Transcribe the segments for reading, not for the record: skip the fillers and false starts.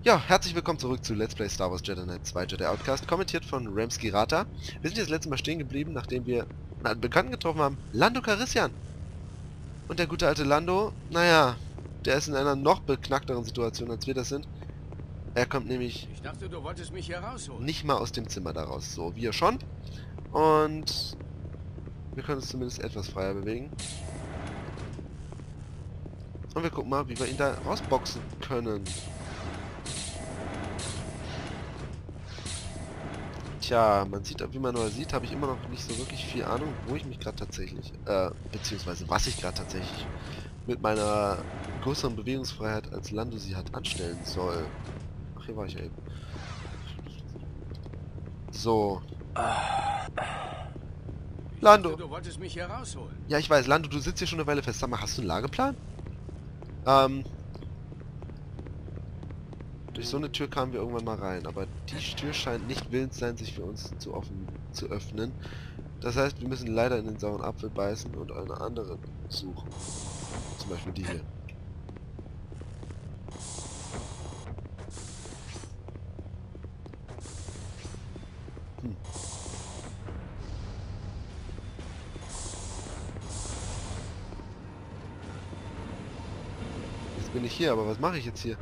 Ja, herzlich willkommen zurück zu Let's Play Star Wars Jedi Knight 2 Jedi Outcast, kommentiert von Ramsky Rata. Wir sind jetzt letztes Mal stehen geblieben, nachdem wir einen Bekannten getroffen haben, Lando Calrissian. Und der gute alte Lando, naja, der ist in einer noch beknackteren Situation, als wir das sind. Er kommt nämlich Ich dachte, du wolltest mich hier rausholen. nicht mal aus dem Zimmer daraus, so wir schon. Und wir können uns zumindest etwas freier bewegen. Und wir gucken mal, wie wir ihn da rausboxen können. Tja, man sieht, wie man nur sieht, habe ich immer noch nicht so wirklich viel Ahnung, wo ich mich gerade tatsächlich, beziehungsweise was ich gerade tatsächlich mit meiner größeren Bewegungsfreiheit als Lando sie hat anstellen soll. Ach, hier war ich ja eben. So. Lando. Ich dachte, du wolltest mich hier rausholen. Ja, ich weiß, Lando, du sitzt hier schon eine Weile fest. Sag mal, hast du einen Lageplan? Durch so eine Tür kamen wir irgendwann mal rein, aber die Tür scheint nicht willens sein, sich für uns zu öffnen. Das heißt, wir müssen leider in den sauren Apfel beißen und eine andere suchen. Zum Beispiel die hier. Jetzt bin ich hier, aber was mache ich jetzt hier?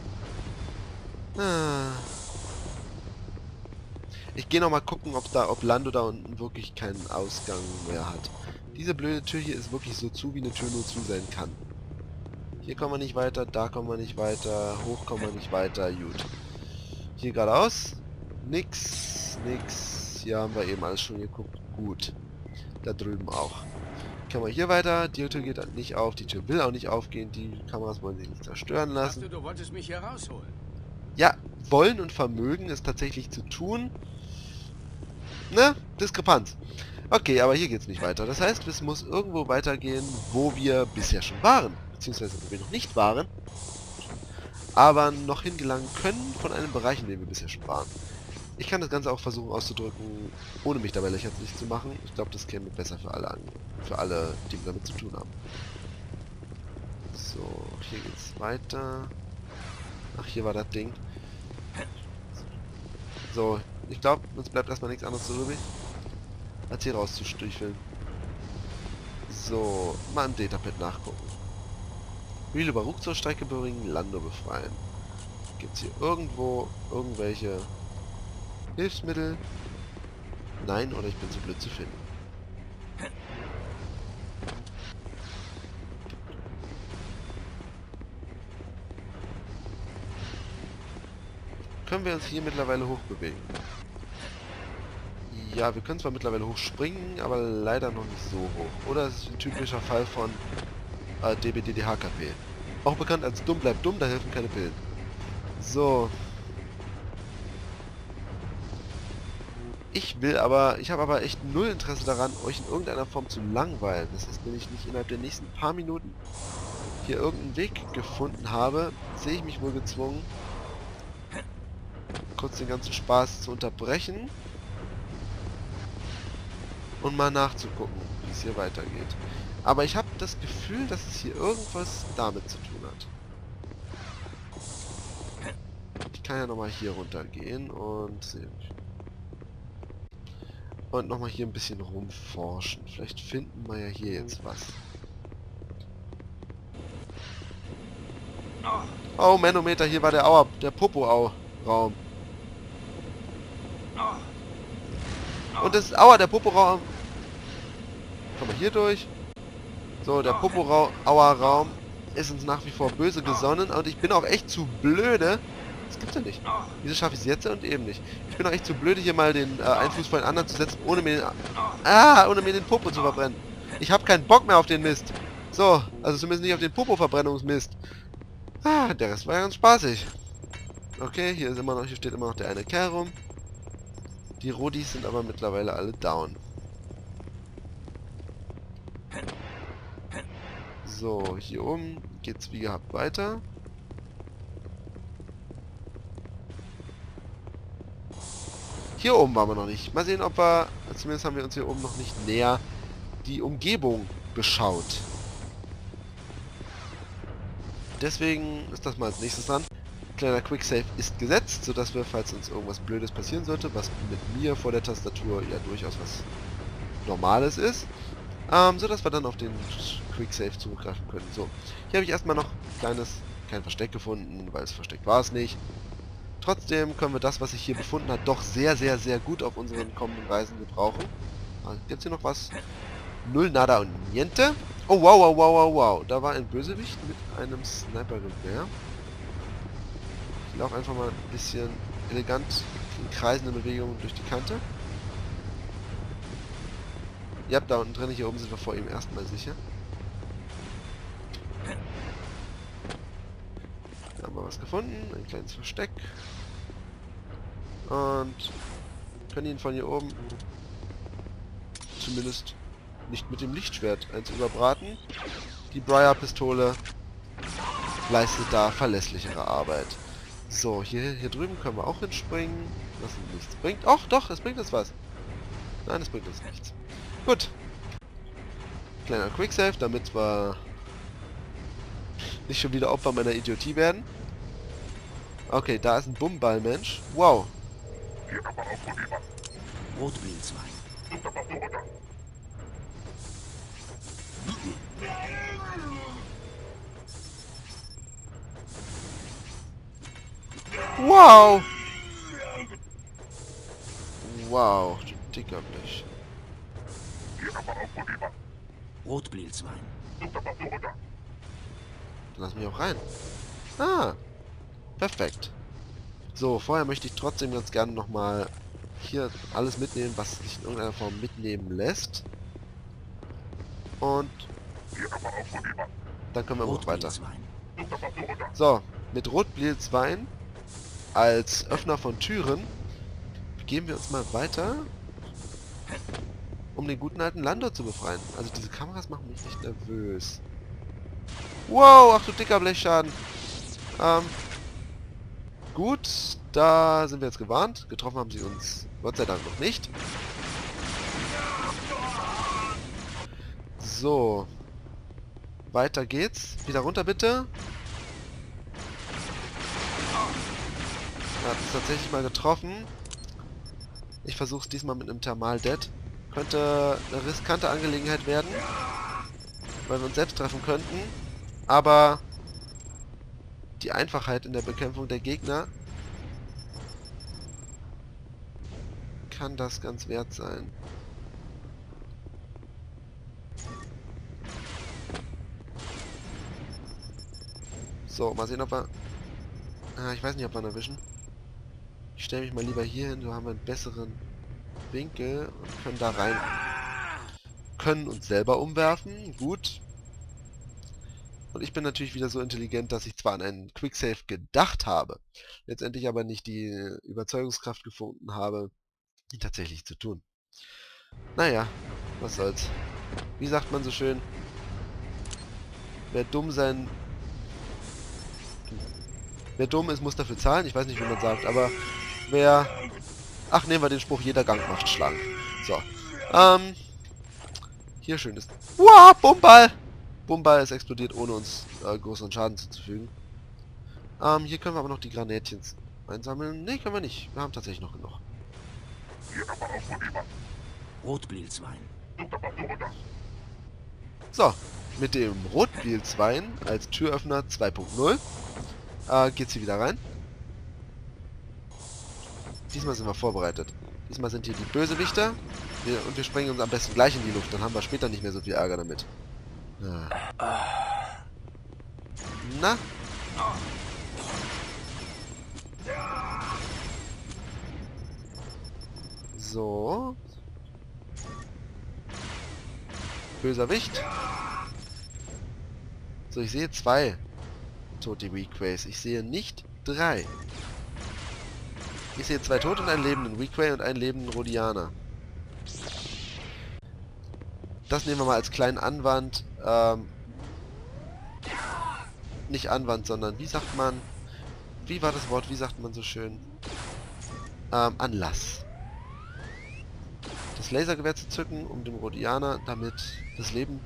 Ich gehe noch mal gucken, ob Lando da unten wirklich keinen Ausgang mehr hat. Diese blöde Tür hier ist wirklich so zu, wie eine Tür nur zu sein kann. Hier kommen wir nicht weiter, da kommen wir nicht weiter, hoch kommen wir nicht weiter, gut. Hier geradeaus, nix. Hier haben wir eben alles schon geguckt, gut. Da drüben auch. Können wir hier weiter, die Tür geht nicht auf, die Tür will auch nicht aufgehen, die Kameras wollen sich nicht zerstören lassen. Ich dachte, du wolltest mich hier rausholen. Ja, wollen und vermögen es tatsächlich zu tun. Ne? Diskrepanz. Okay, aber hier geht's nicht weiter. Das heißt, es muss irgendwo weitergehen, wo wir bisher schon waren. Beziehungsweise, wo wir noch nicht waren. Aber noch hingelangen können von einem Bereich, in dem wir bisher schon waren. Ich kann das Ganze auch versuchen auszudrücken, ohne mich dabei lächerlich zu machen. Ich glaube, das käme besser für alle an. Für alle, die damit zu tun haben. So, hier geht's weiter. Ach, hier war das Ding. So, ich glaube, uns bleibt erstmal nichts anderes übrig, als hier rauszustücheln. So, mal im Datapad nachgucken. Wheel über Ruck zur Strecke bringen, Lando befreien. Gibt's hier irgendwo irgendwelche Hilfsmittel? Nein, oder ich bin zu blöd zu finden. Können wir uns hier mittlerweile hochbewegen? Ja, wir können zwar mittlerweile hochspringen, aber leider noch nicht so hoch. Oder es ist ein typischer Fall von DBDDHKP. Auch bekannt als dumm bleibt dumm, da helfen keine Pillen. So. Ich habe aber echt null Interesse daran, euch in irgendeiner Form zu langweilen. Das ist, wenn ich nicht innerhalb der nächsten paar Minuten hier irgendeinen Weg gefunden habe, sehe ich mich wohl gezwungen, kurz den ganzen Spaß zu unterbrechen und mal nachzugucken, wie es hier weitergeht. Aber ich habe das Gefühl, dass es hier irgendwas damit zu tun hat. Ich kann ja nochmal hier runtergehen und nochmal hier ein bisschen rumforschen. Vielleicht finden wir ja hier jetzt was. Oh, Manometer, hier war der Popo-Raum. Und das ist, aua, der Popo-Raum. Kommen wir hier durch. So, der Popo-Raum ist uns nach wie vor böse gesonnen und ich bin auch echt zu blöde. Das gibt's ja nicht. Wieso schaffe ich es jetzt und eben nicht? Ich bin auch echt zu blöde, hier mal den Einfluss von den anderen zu setzen, ohne mir den Popo zu verbrennen. Ich habe keinen Bock mehr auf den Mist. So, also zumindest nicht auf den Popo-Verbrennungsmist. Der Rest war ja ganz spaßig. Okay, hier steht immer noch der eine Kerl rum. Die Rodis sind aber mittlerweile alle down. So, hier oben geht's wie gehabt weiter. Hier oben waren wir noch nicht. Mal sehen, ob wir... Zumindest haben wir uns hier oben noch nicht näher die Umgebung beschaut. Deswegen ist das mal als nächstes dran. Kleiner Quicksave ist gesetzt, sodass wir, falls uns irgendwas Blödes passieren sollte, was mit mir vor der Tastatur ja durchaus was Normales ist, sodass wir dann auf den Quicksave zurückgreifen können. So, hier habe ich erstmal noch kein Versteck gefunden, weil es versteckt war es nicht. Trotzdem können wir das, was sich hier befunden hat, doch sehr, sehr, sehr gut auf unseren kommenden Reisen gebrauchen. Gibt's hier noch was? Null, nada und niente. Oh, wow, wow, wow, wow, wow. Da war ein Bösewicht mit einem Sniper-Gewehr. Ich laufe einfach mal ein bisschen elegant in kreisende Bewegungen durch die Kante. Ja, da unten drin, hier oben sind wir vor ihm erstmal sicher. Da haben wir was gefunden, ein kleines Versteck. Und können ihn von hier oben zumindest nicht mit dem Lichtschwert eins überbraten. Die Briar-Pistole leistet da verlässlichere Arbeit. So, hier drüben können wir auch hinspringen, was nichts bringt. Och, doch, es bringt uns was. Nein, es bringt uns nichts. Gut. Kleiner Quicksave, damit wir nicht schon wieder Opfer meiner Idiotie werden. Okay, da ist ein Bummball-Mensch. Wow. Rotbeilzweig. Wow. Wow, du dicker Blech. Rotbeilzweig. Lass mich auch rein. Ah. Perfekt. So, vorher möchte ich trotzdem ganz gerne nochmal hier alles mitnehmen, was sich in irgendeiner Form mitnehmen lässt. Und dann können wir auch weiter. So, mit Rotbeilzwein als Öffner von Türen begeben wir uns mal weiter, um den guten alten Lando zu befreien. Also diese Kameras machen mich echt nervös. Wow, ach du dicker Blechschaden. Gut, da sind wir jetzt gewarnt. Getroffen haben sie uns Gott sei Dank noch nicht. So. Weiter geht's. Wieder runter bitte. Er hat uns tatsächlich mal getroffen. Ich versuche es diesmal mit einem Thermal-Dead. Könnte eine riskante Angelegenheit werden, weil wir uns selbst treffen könnten. Aber die Einfachheit in der Bekämpfung der Gegner kann das ganz wert sein. So, mal sehen, ob wir... ich weiß nicht, ob wir ihn erwischen. Ich stelle mich mal lieber hier hin, so haben wir einen besseren Winkel und können da rein. Können uns selber umwerfen, gut. Und ich bin natürlich wieder so intelligent, dass ich zwar an einen Quicksave gedacht habe, letztendlich aber nicht die Überzeugungskraft gefunden habe, ihn tatsächlich zu tun. Naja, was soll's. Wie sagt man so schön? Wer dumm ist, muss dafür zahlen. Ich weiß nicht, wie man sagt, aber wer... Ach, nehmen wir den Spruch, jeder Gang macht schlank. So. Hier schön ist... Wow, Bummball! Bummball ist explodiert, ohne uns größeren Schaden zuzufügen. Hier können wir aber noch die Granätchen einsammeln. Ne, können wir nicht. Wir haben tatsächlich noch genug. Rotbeilzweig. So, mit dem Rotbeilzwein als Türöffner 2.0 geht's hier wieder rein. Diesmal sind wir vorbereitet. Diesmal sind hier die Bösewichter. Und wir sprengen uns am besten gleich in die Luft. Dann haben wir später nicht mehr so viel Ärger damit. Na? So. Böser Wicht. So, ich sehe 2 tote Weakways. Ich sehe nicht 3. Ich sehe 2 Tote und einen lebenden Weakway und einen lebenden Rodianer. Das nehmen wir mal als kleinen Anwand. Nicht Anwand, sondern wie sagt man... Wie war das Wort? Wie sagt man so schön? Anlass. Das Lasergewehr zu zücken, um dem Rodianer damit das Leben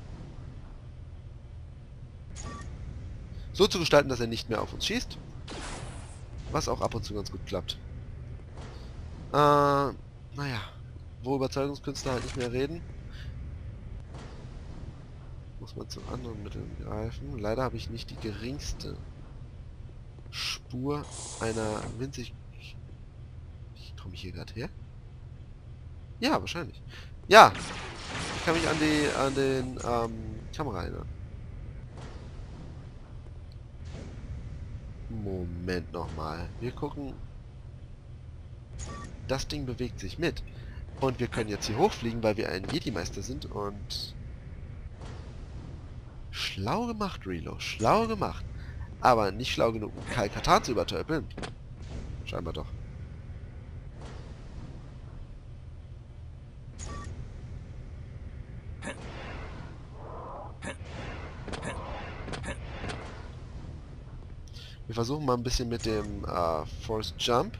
so zu gestalten, dass er nicht mehr auf uns schießt. Was auch ab und zu ganz gut klappt. Naja. Wo Überzeugungskünstler halt nicht mehr reden, muss man zu anderen Mitteln greifen. Leider habe ich nicht die geringste Spur einer winzig... Komme ich hier gerade her? Ja, wahrscheinlich. Ja! Ich kann mich an den Kamera erinnern. Moment nochmal. Wir gucken. Das Ding bewegt sich mit. Und wir können jetzt hier hochfliegen, weil wir ein Jedi-Meister sind und... Schlau gemacht, Relo. Schlau gemacht. Aber nicht schlau genug, um Kyle Katarn zu übertölpeln. Scheinbar doch. Wir versuchen mal ein bisschen mit dem Force Jump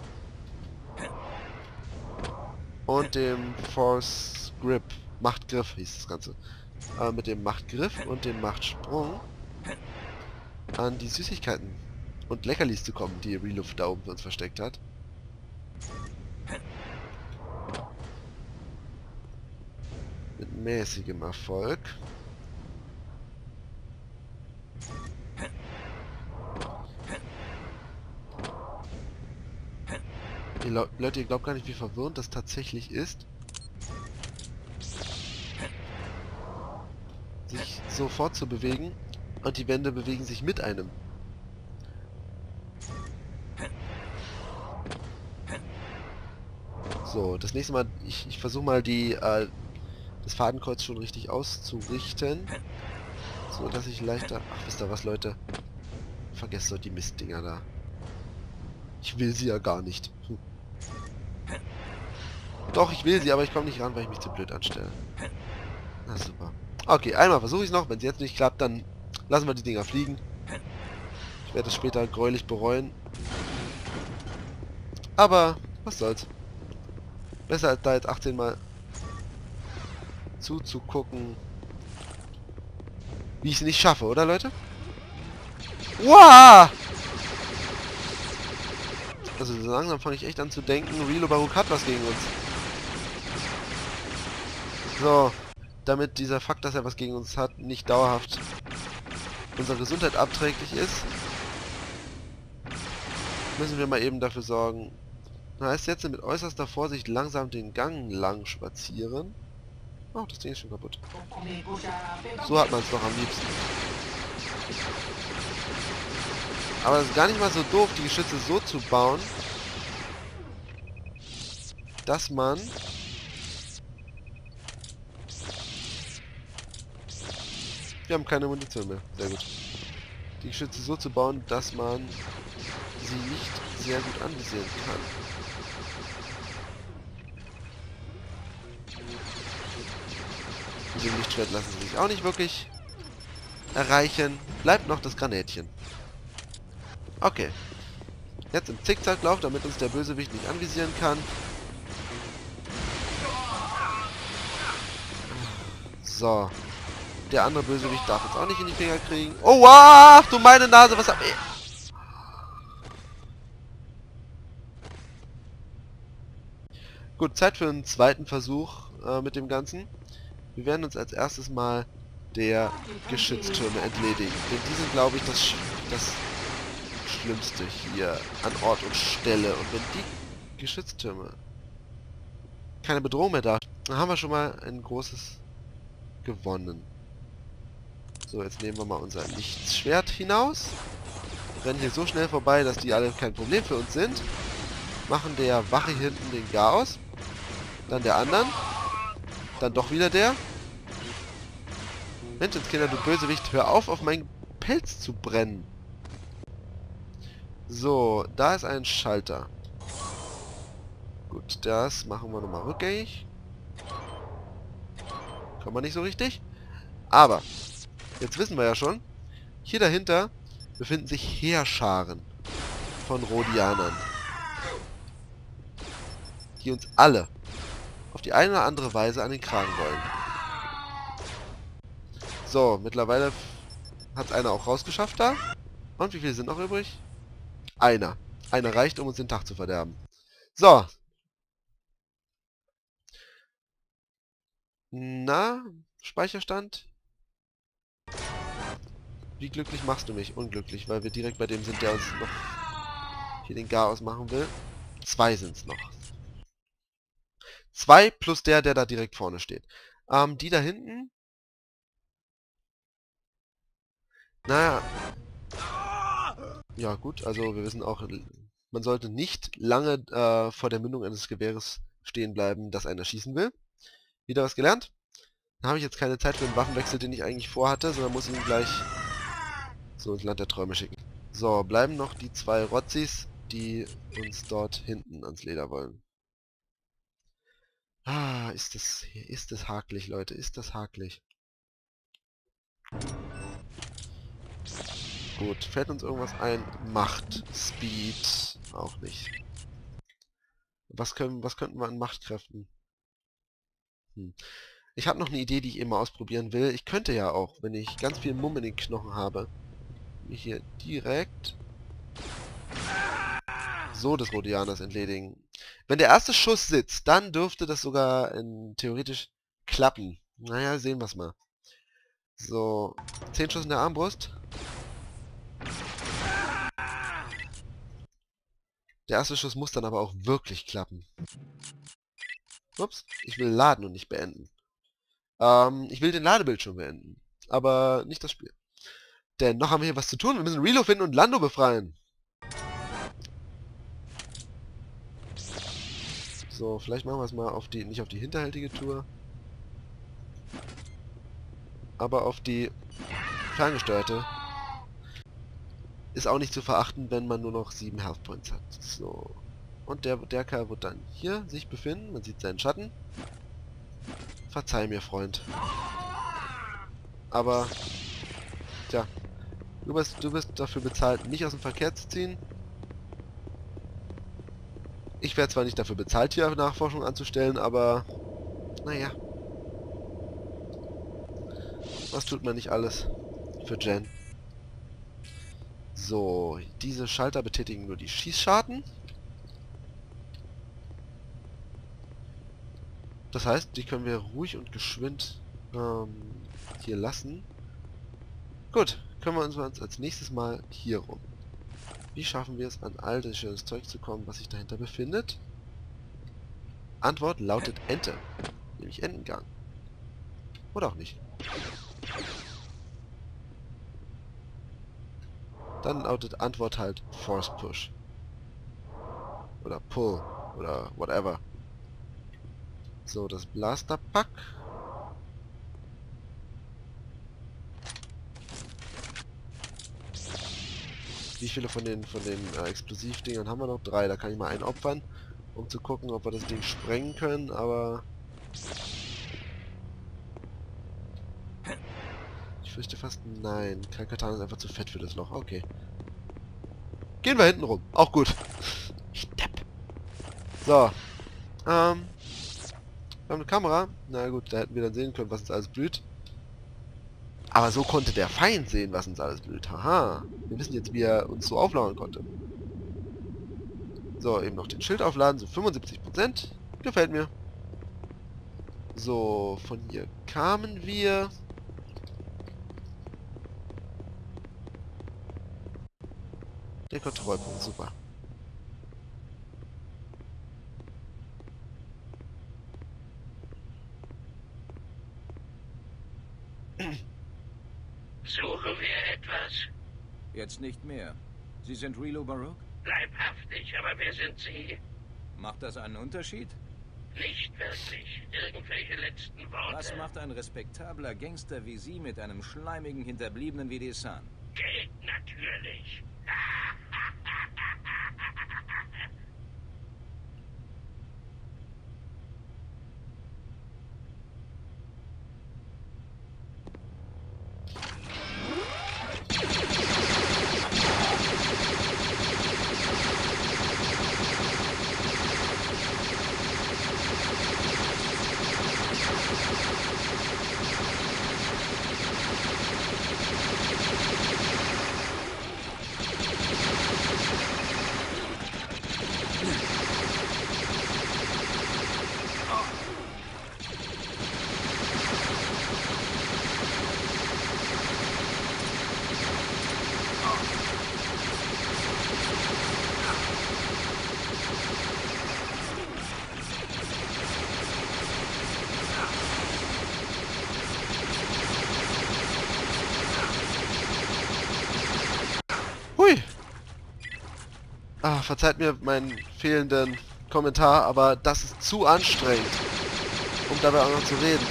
und dem Force Grip, Machtgriff hieß das Ganze, mit dem Machtgriff und dem Machtsprung an die Süßigkeiten und Leckerlis zu kommen, die Relo da oben für uns versteckt hat. Mit mäßigem Erfolg. Leute, ihr glaubt gar nicht, wie verwirrend das tatsächlich ist, sich so fortzubewegen und die Wände bewegen sich mit einem. So, das nächste Mal, ich versuche mal das Fadenkreuz schon richtig auszurichten, so dass ich leichter... Ach, wisst ihr was, Leute? Vergesst doch die Mistdinger da. Ich will sie ja gar nicht. Doch, ich will sie, aber ich komme nicht ran, weil ich mich zu blöd anstelle. Na super. Okay, einmal versuche ich es noch. Wenn es jetzt nicht klappt, dann lassen wir die Dinger fliegen. Ich werde es später gräulich bereuen. Aber, was soll's. Besser als da jetzt 18 Mal zuzugucken, wie ich es nicht schaffe, oder Leute? Wow! Also so langsam fange ich echt an zu denken, Relo Baruk hat was gegen uns. So, damit dieser Fakt, dass er was gegen uns hat, nicht dauerhaft unserer Gesundheit abträglich ist, müssen wir mal eben dafür sorgen. Heißt jetzt mit äußerster Vorsicht langsam den Gang lang spazieren. Oh, das Ding ist schon kaputt. So hat man es doch am liebsten. Aber es ist gar nicht mal so doof, die Geschütze so zu bauen, dass man wir haben keine Munition mehr. Sehr gut. Die Geschütze so zu bauen, dass man sie nicht sehr gut anvisieren kann. Mit dem Lichtschwert lassen sie sich auch nicht wirklich erreichen. Bleibt noch das Granätchen. Okay. Jetzt im Zickzacklauf, damit uns der Bösewicht nicht anvisieren kann. So. Der andere Bösewicht darf uns auch nicht in die Finger kriegen. Oh, wow, du meine Nase, was hab ich... Gut, Zeit für einen zweiten Versuch mit dem Ganzen. Wir werden uns als erstes mal der Geschütztürme entledigen. Denn die sind, glaube ich, das Schlimmste hier an Ort und Stelle. Und wenn die Geschütztürme keine Bedrohung mehr da, dann haben wir schon mal ein großes gewonnen. So, jetzt nehmen wir mal unser Lichtschwert hinaus. Rennen hier so schnell vorbei, dass die alle kein Problem für uns sind. Machen der Wache hier hinten den Chaos. Dann der anderen. Dann doch wieder der. Menschenskinder, du Bösewicht, hör auf meinen Pelz zu brennen. So, da ist ein Schalter. Gut, das machen wir nochmal rückgängig. Kann man nicht so richtig. Aber, jetzt wissen wir ja schon, hier dahinter befinden sich Heerscharen von Rhodianern, die uns alle auf die eine oder andere Weise an den Kragen wollen. So, mittlerweile hat es einer auch rausgeschafft da. Und wie viele sind noch übrig? Einer. Eine reicht, um uns den Tag zu verderben. So. Na, Speicherstand? Wie glücklich machst du mich? Unglücklich, weil wir direkt bei dem sind, der uns noch hier den Garaus machen will. 2 sind es noch. 2 plus der da direkt vorne steht. Die da hinten? Naja. Ja gut, also wir wissen auch, man sollte nicht lange vor der Mündung eines Gewehres stehen bleiben, das einer schießen will. Wieder was gelernt? Dann habe ich jetzt keine Zeit für einen Waffenwechsel, den ich eigentlich vorhatte, sondern muss ihn gleich so ins Land der Träume schicken. So, bleiben noch die 2 Rotzis, die uns dort hinten ans Leder wollen. Ah, ist das hakelig, Leute, ist das hakelig. Gut, fällt uns irgendwas ein? Macht, Speed, auch nicht. Was könnten wir an Machtkräften? Ich habe noch eine Idee, die ich eben mal ausprobieren will. Ich könnte ja auch, wenn ich ganz viel Mumm in den Knochen habe, mich hier direkt so des Rhodianers entledigen. Wenn der erste Schuss sitzt, dann dürfte das sogar theoretisch klappen. Naja, sehen wir es mal. So, 10 Schuss in der Armbrust. Der erste Schuss muss dann aber auch wirklich klappen. Ups, ich will laden und nicht beenden. Ich will den Ladebildschirm beenden. Aber nicht das Spiel. Denn noch haben wir hier was zu tun. Wir müssen Relo finden und Lando befreien. So, vielleicht machen wir es mal auf die, nicht auf die hinterhältige Tour, aber auf die ferngesteuerte. Ist auch nicht zu verachten, wenn man nur noch 7 Health Points hat. So. Und der Kerl wird dann hier sich befinden. Man sieht seinen Schatten. Verzeih mir, Freund. Aber, tja, du bist dafür bezahlt, mich aus dem Verkehr zu ziehen. Ich werde zwar nicht dafür bezahlt, hier Nachforschung anzustellen, aber, naja. Was tut man nicht alles für Jen? So, diese Schalter betätigen nur die Schießscharten. Das heißt, die können wir ruhig und geschwind hier lassen. Gut, kümmern wir uns als nächstes mal hier rum. Wie schaffen wir es, an all das schönes Zeug zu kommen, was sich dahinter befindet? Antwort lautet Ente. Nämlich Entengang. Oder auch nicht. Dann lautet Antwort halt Force Push. Oder Pull. Oder whatever. So, das Blaster-Pack. Wie viele von den Explosivdingern haben wir noch? 3. Da kann ich mal einen opfern, um zu gucken, ob wir das Ding sprengen können, aber... Ich fürchte fast nein. Krakatan ist einfach zu fett für das Loch. Okay. Gehen wir hinten rum. Auch gut. Stepp. So. Wir haben eine Kamera. Na gut, da hätten wir dann sehen können, was uns alles blüht. Aber so konnte der Feind sehen, was uns alles blüht. Haha. Wir wissen jetzt, wie er uns so auflauern konnte. So, eben noch den Schild aufladen. So 75%. Gefällt mir. So, von hier kamen wir. Der Kontrollpunkt, super. Suchen wir etwas? Jetzt nicht mehr. Sie sind Relo Baruch? Leibhaftig, aber wer sind Sie? Macht das einen Unterschied? Nicht wirklich. Irgendwelche letzten Worte? Was macht ein respektabler Gangster wie Sie mit einem schleimigen Hinterbliebenen wie Desan? Geld natürlich. Verzeiht mir meinen fehlenden Kommentar, aber das ist zu anstrengend, um dabei auch noch zu reden.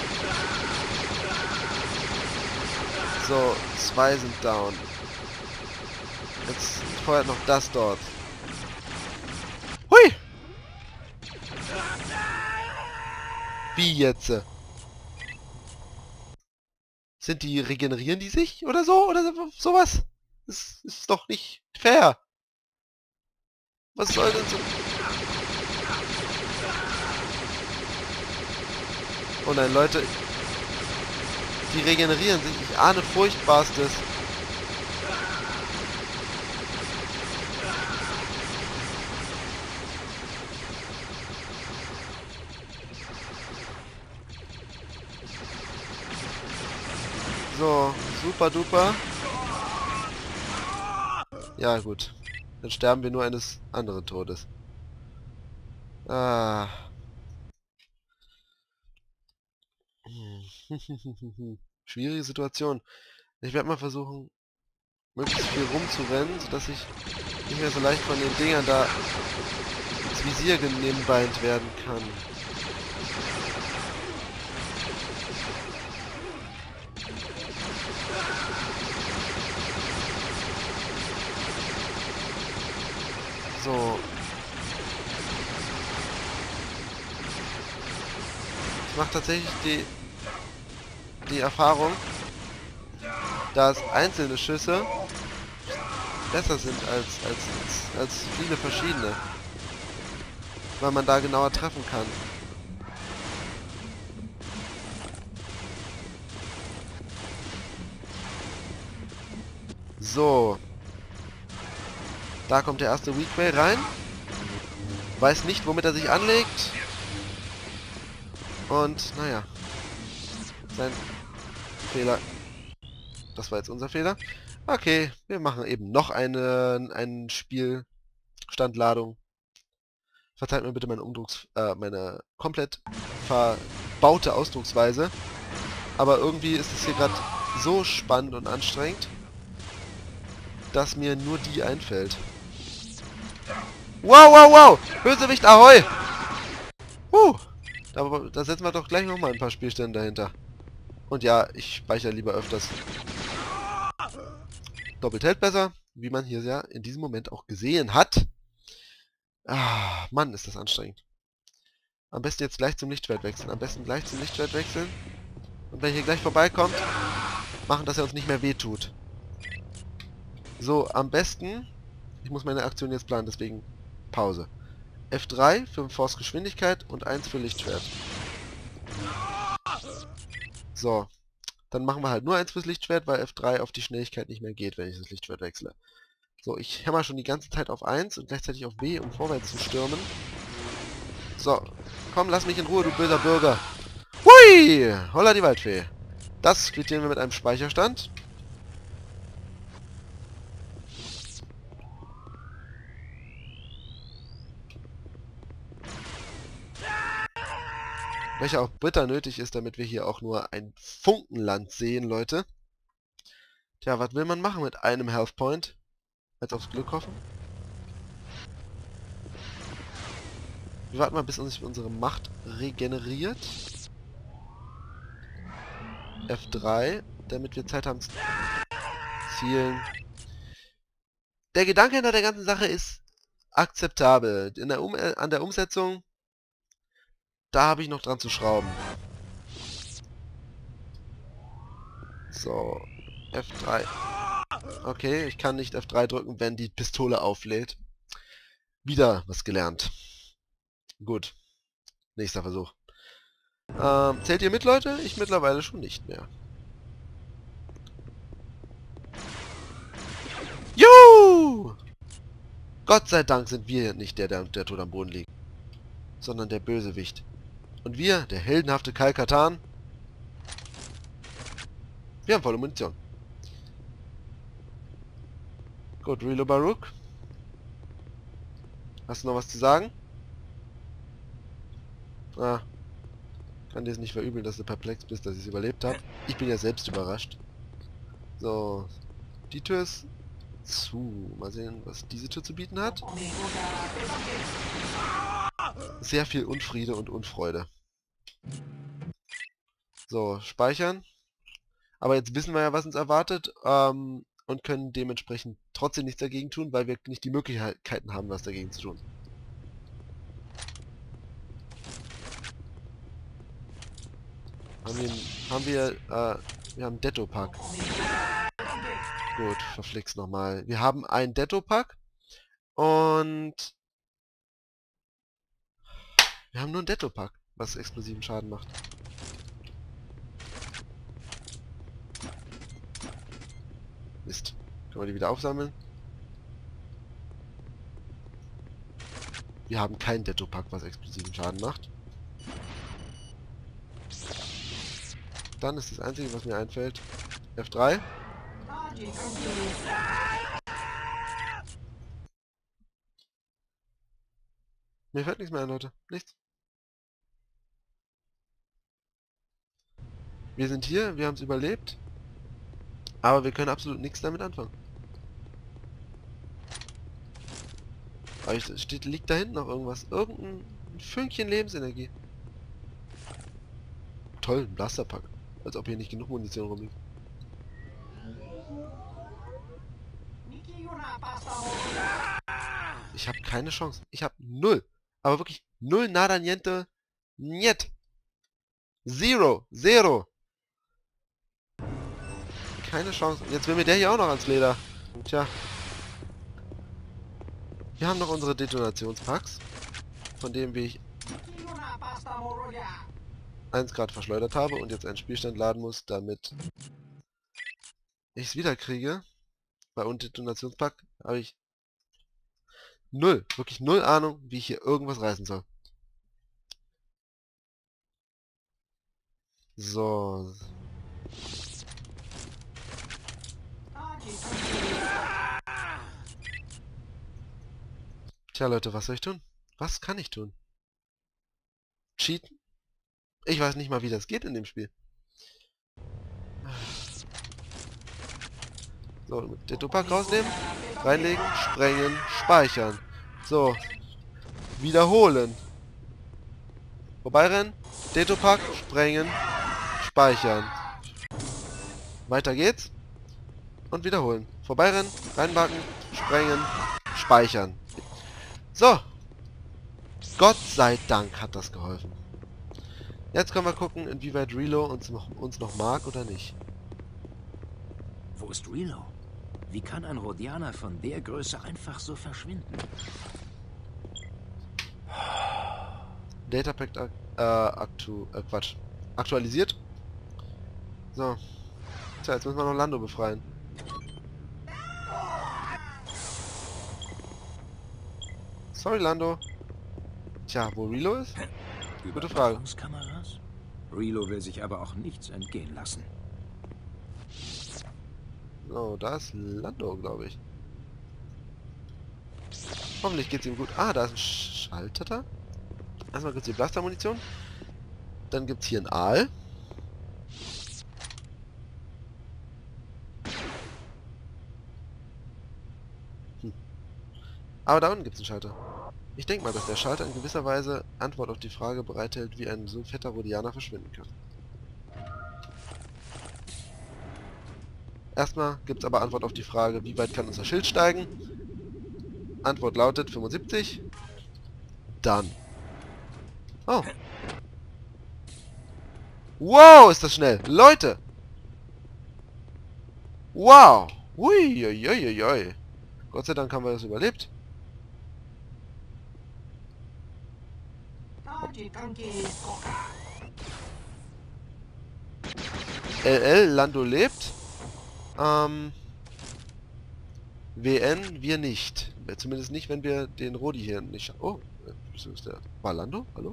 So, 2 sind down. Jetzt feuert noch das dort. Hui! Wie jetzt? Regenerieren die sich oder so? Oder sowas? Das ist doch nicht fair. Was soll denn so... Oh nein, Leute. Die regenerieren sich. Ich ahne Furchtbarstes. So, super duper. Ja, gut. Dann sterben wir nur eines anderen Todes. Ah. Schwierige Situation. Ich werde mal versuchen, möglichst viel rumzurennen, sodass ich nicht mehr so leicht von den Dingern da ins Visier genebenbeint werden kann. So. Ich mache tatsächlich die Erfahrung, dass einzelne Schüsse besser sind als viele verschiedene. Weil man da genauer treffen kann. So. Da kommt der erste Weakway rein. Weiß nicht, womit er sich anlegt. Und, naja. Sein Fehler. Das war jetzt unser Fehler. Okay, wir machen eben noch eine Spielstandladung. Verzeiht mir bitte meine komplett verbaute Ausdrucksweise. Aber irgendwie ist es hier gerade so spannend und anstrengend, dass mir nur die einfällt. Wow, wow, wow! Bösewicht, ahoi! Da setzen wir doch gleich nochmal ein paar Spielstände dahinter. Und ja, ich speichere lieber öfters. Doppelt hält besser, wie man hier ja in diesem Moment auch gesehen hat. Ah, Mann, ist das anstrengend. Am besten jetzt gleich zum Lichtschwert wechseln. Und wenn er hier gleich vorbeikommt, machen, dass er uns nicht mehr wehtut. So, am besten... Ich muss meine Aktion jetzt planen, deswegen Pause. F3 für Force Geschwindigkeit und 1 für Lichtschwert. So. Dann machen wir halt nur 1 fürs Lichtschwert, weil F3 auf die Schnelligkeit nicht mehr geht, wenn ich das Lichtschwert wechsle. So, ich hämmer schon die ganze Zeit auf 1 und gleichzeitig auf B, um vorwärts zu stürmen. So. Komm, lass mich in Ruhe, du böser Bürger. Hui! Holla die Waldfee. Das quittieren wir mit einem Speicherstand. Welcher auch bitter nötig ist, damit wir hier auch nur ein Funkenland sehen, Leute. Tja, was will man machen mit einem Health Point? Jetzt aufs Glück hoffen. Wir warten mal, bis sich unsere Macht regeneriert. F3, damit wir Zeit haben zu zielen. Der Gedanke hinter der ganzen Sache ist akzeptabel. An der Umsetzung, da habe ich noch dran zu schrauben. So, F3. Okay, ich kann nicht F3 drücken, wenn die Pistole auflädt. Wieder was gelernt. Gut. Nächster Versuch. Zählt ihr mit, Leute? Ich mittlerweile schon nicht mehr. Juhu! Gott sei Dank sind wir nicht der tot am Boden liegt, sondern der Bösewicht. Und wir, der heldenhafte Kyle Katarn, wir haben volle Munition. Gut, Rilo Baruch. Hast du noch was zu sagen? Ah. Kann dir es nicht verübeln, dass du perplex bist, dass ich es überlebt habe. Ich bin ja selbst überrascht. So. Die Tür ist zu. Mal sehen, was diese Tür zu bieten hat. Sehr viel Unfriede und Unfreude. So, speichern. Aber jetzt wissen wir ja, was uns erwartet, und können dementsprechend trotzdem nichts dagegen tun, weil wir nicht die Möglichkeiten haben, was dagegen zu tun. Wir haben Detto-Pack. Gut, verflixt nochmal. Wir haben einen Detto-Pack und wir haben nur einen Detto-Pack, was explosiven Schaden macht. Mist. Können wir die wieder aufsammeln? Wir haben keinen Detto-Pack, was explosiven Schaden macht. Dann ist das Einzige, was mir einfällt, F3. Mir fällt nichts mehr ein, Leute. Nichts. Wir sind hier, wir haben es überlebt. Aber wir können absolut nichts damit anfangen. Aber liegt da hinten noch irgendwas? Irgendein Fünkchen Lebensenergie. Toll, ein Blasterpack. Als ob hier nicht genug Munition rumliegt. Ich habe keine Chance. Ich habe null. Aber wirklich null, nada, niente, niet. Zero. Zero. Keine Chance. Jetzt will mir der hier auch noch ans Leder. Tja. Wir haben noch unsere Detonationspacks, von denen ich 1 Grad verschleudert habe und jetzt einen Spielstand laden muss, damit ich es wieder kriege. Bei Detonationspack habe ich null, wirklich null Ahnung, wie ich hier irgendwas reißen soll. So. Tja, Leute, was soll ich tun? Was kann ich tun? Cheaten? Ich weiß nicht mal, wie das geht in dem Spiel. So, mit Detto-Pack rausnehmen, reinlegen, sprengen, speichern. So, wiederholen. Vorbeirennen, Detto-Pack, sprengen, speichern. Weiter geht's. Und wiederholen. Vorbeirennen, reinbacken, sprengen, speichern. So. Gott sei Dank hat das geholfen. Jetzt können wir gucken, inwieweit Relo uns noch mag oder nicht. Wo ist Relo? Wie kann ein Rhodianer von der Größe einfach so verschwinden? Datapack aktualisiert. So. Tja, jetzt müssen wir noch Lando befreien. Sorry, Lando. Tja, wo Relo ist? Gute Frage. Überwachungskameras? Relo will sich aber auch nichts entgehen lassen. So, da ist Lando, glaube ich. Hoffentlich geht's ihm gut. Ah, da ist ein Schalter da. Erstmal gibt's die Blastermunition. Dann gibt's hier einen Aal. Aber da unten gibt's einen Schalter. Ich denke mal, dass der Schalter in gewisser Weise Antwort auf die Frage bereithält, wie ein so fetter Rhodianer verschwinden kann. Erstmal gibt es aber Antwort auf die Frage, wie weit kann unser Schild steigen? Antwort lautet 75. Dann. Oh. Wow, ist das schnell. Leute. Wow. Uiuiuiui. Gott sei Dank haben wir das überlebt. LL, Lando lebt. WN, wir nicht. Zumindest nicht, wenn wir den Rodi hier nicht... Oh, ist der... War Lando? Hallo?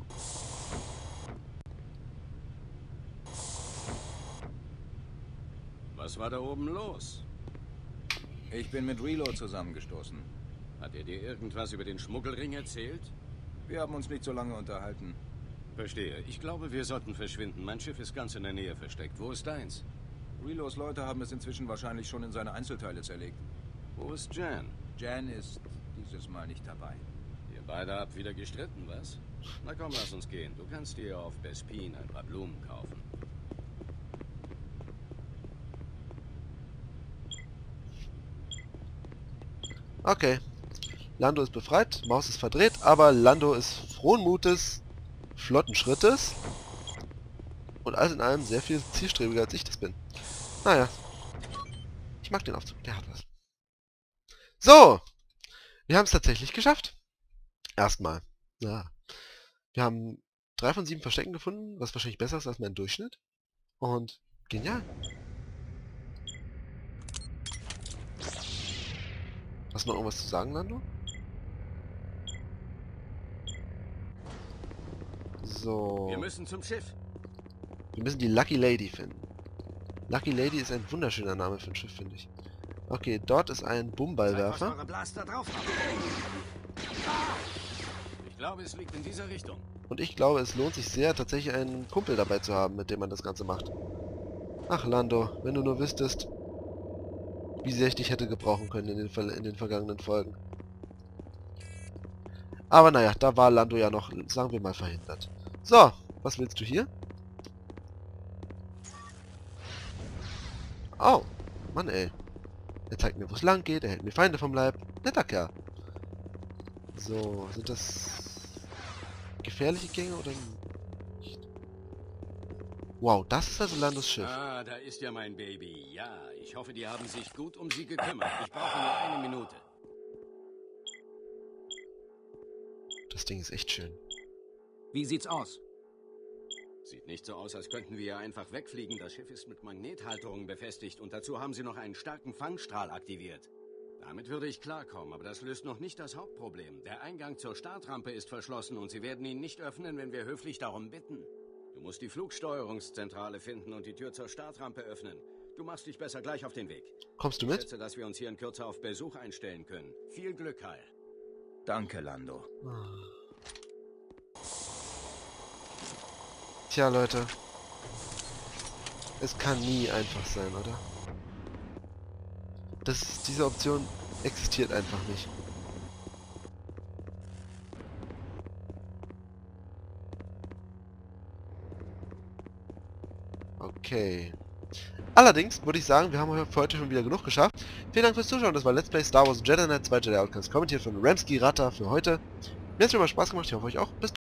Was war da oben los? Ich bin mit Relo zusammengestoßen. Hat er dir irgendwas über den Schmuggelring erzählt? Wir haben uns nicht so lange unterhalten. Verstehe. Ich glaube, wir sollten verschwinden. Mein Schiff ist ganz in der Nähe versteckt. Wo ist deins? Relos Leute haben es inzwischen wahrscheinlich schon in seine Einzelteile zerlegt. Wo ist Jan? Jan ist dieses Mal nicht dabei. Ihr beide habt wieder gestritten, was? Na komm, lass uns gehen. Du kannst dir auf Bespin ein paar Blumen kaufen. Okay. Lando ist befreit, Maus ist verdreht, aber Lando ist frohen Mutes, flotten Schrittes und alles in allem sehr viel zielstrebiger als ich das bin. Naja. Ich mag den Aufzug, der hat was. So! Wir haben es tatsächlich geschafft. Erstmal. Ja. Wir haben 3 von 7 Verstecken gefunden, was wahrscheinlich besser ist als mein Durchschnitt. Und genial. Hast du noch irgendwas zu sagen, Lando? So. Wir müssen zum Schiff. Wir müssen die Lucky Lady finden. Lucky Lady ist ein wunderschöner Name für ein Schiff, finde ich. Okay, dort ist ein Bumballwerfer. Ich glaube, es liegt in dieser Richtung. Und ich glaube, es lohnt sich sehr, tatsächlich einen Kumpel dabei zu haben, mit dem man das Ganze macht. Ach, Lando, wenn du nur wüsstest, wie sehr ich dich hätte gebrauchen können in den vergangenen Folgen. Aber naja, da war Lando ja noch, sagen wir mal, verhindert. So, was willst du hier? Oh, Mann ey. Er zeigt mir, wo es lang geht, er hält mir Feinde vom Leib. Netter Kerl. So, sind das gefährliche Gänge oder nicht? Wow, das ist also Landos Schiff. Ah, da ist ja mein Baby. Ja, ich hoffe, die haben sich gut um sie gekümmert. Ich brauche nur eine Minute. Das Ding ist echt schön. Wie sieht's aus? Sieht nicht so aus, als könnten wir ja einfach wegfliegen. Das Schiff ist mit Magnethalterungen befestigt und dazu haben sie noch einen starken Fangstrahl aktiviert. Damit würde ich klarkommen, aber das löst noch nicht das Hauptproblem. Der Eingang zur Startrampe ist verschlossen und sie werden ihn nicht öffnen, wenn wir höflich darum bitten. Du musst die Flugsteuerungszentrale finden und die Tür zur Startrampe öffnen. Du machst dich besser gleich auf den Weg. Kommst du Ich mit? schätze, dass wir uns hier in Kürze auf Besuch einstellen können. Viel Glück, Kyle. Danke, Lando. Tja, Leute. Es kann nie einfach sein, oder? Diese Option existiert einfach nicht. Okay. Allerdings würde ich sagen, wir haben für heute schon wieder genug geschafft. Vielen Dank fürs Zuschauen. Das war Let's Play Star Wars Jedi Knight 2 Jedi Outcast. Kommentiert von Ramsky Ratta für heute. Mir hat es immer Spaß gemacht. Ich hoffe euch auch. Bis